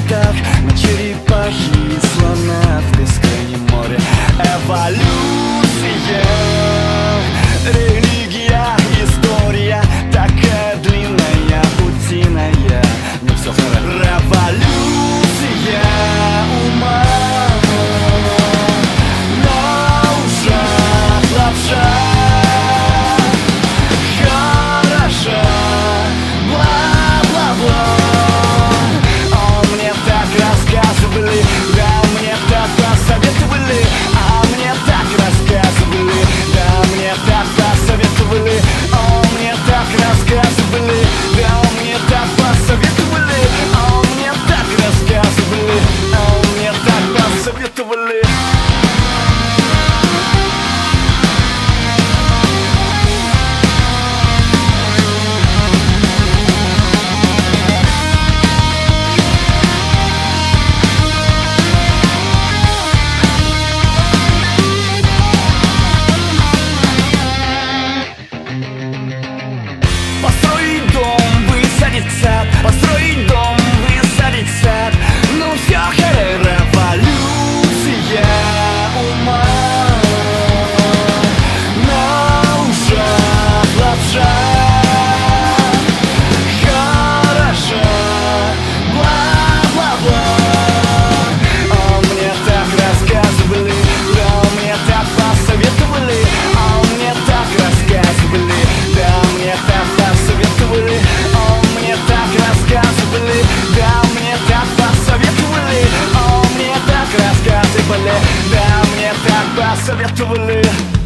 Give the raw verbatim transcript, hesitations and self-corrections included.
так на черепахе и слона в бескрайнем море. Эволюция, религия, история такая длинная, утиная, не все хорошо. Революция ума, на ушах лапша. Хороша, бла-бла-бла. О, мне так рассказывали, да мне так посоветовали. А мне так рассказывали, да мне так посоветовали. О, мне так рассказывали, да мне так посоветовали. О, мне так рассказывали, о, мне так посоветовали. Построить дом, высадить сад, построить дом, высадить сад. Ну все, хе, революция ума, на ушах лапша. Хороша, бла-бла-бла. О, мне так рассказывали, да мне так посоветовали. О, мне так рассказывали, да мне так посоветовали. О, мне так рассказывали, да мне так посоветовали. О, мне так рассказывали, да мне так посоветовали.